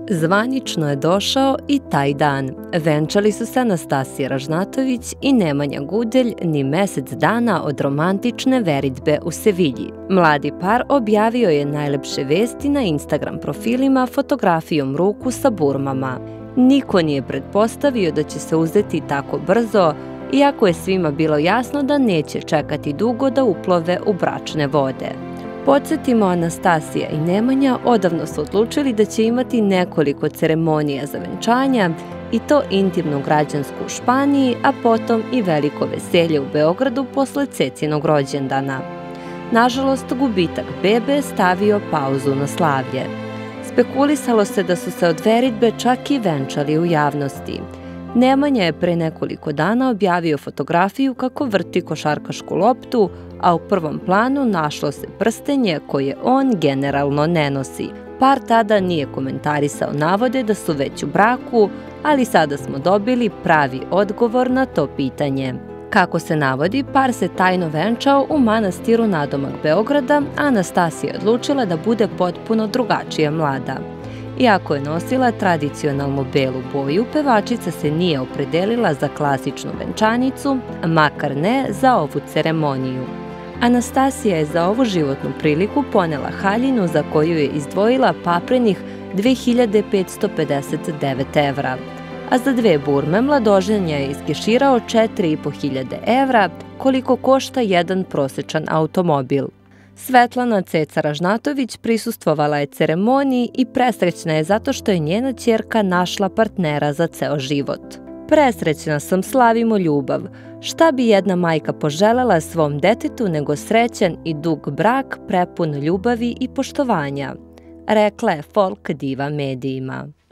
Zvanično je došao i taj dan. Venčali su se Anastasija Ražnatović i Nemanja Gudelj ni mesec dana od romantične veritbe u Sevilji. Mladi par objavio je najlepše vesti na Instagram profilima fotografijom ruku sa burmama. Niko nije pretpostavio da će se uzeti tako brzo, iako je svima bilo jasno da neće čekati dugo da uplove u bračne vode. Podsjetimo, Anastasija i Nemanja odavno su odlučili da će imati nekoliko ceremonija za venčanja, i to intimnu građansku u Španiji, a potom i veliko veselje u Beogradu posle cecinog rođendana. Nažalost, gubitak bebe stavio pauzu na slavlje. Spekulisalo se da su se od veritbe čak i venčali u javnosti. Nemanja je pre nekoliko dana objavio fotografiju kako vrti košarkašku loptu, a u prvom planu našlo se prstenje koje on generalno ne nosi. Par tada nije komentarisao navode da su već u braku, ali sada smo dobili pravi odgovor na to pitanje. Kako se navodi, par se tajno venčao u manastiru nadomak Beograda, a Anastasija je odlučila da bude potpuno drugačija mlada. Iako je nosila tradicionalnu belu boju, pevačica se nije opredelila za klasičnu venčanicu, makar ne za ovu ceremoniju. Anastasija je za ovu životnu priliku ponela haljinu za koju je izdvojila paprenih 2559 evra, a za dve burme mladoženja je iskeširao 4500 evra, koliko košta jedan prosečan automobil. Svetlana Ceca Ražnatović prisustvovala je ceremoniji i presrećna je zato što je njena ćerka našla partnera za ceo život. Presrećna sam, slavimo ljubav. Šta bi jedna majka poželela svom detetu nego srećan i dug brak prepun ljubavi i poštovanja, rekla je folk diva medijima.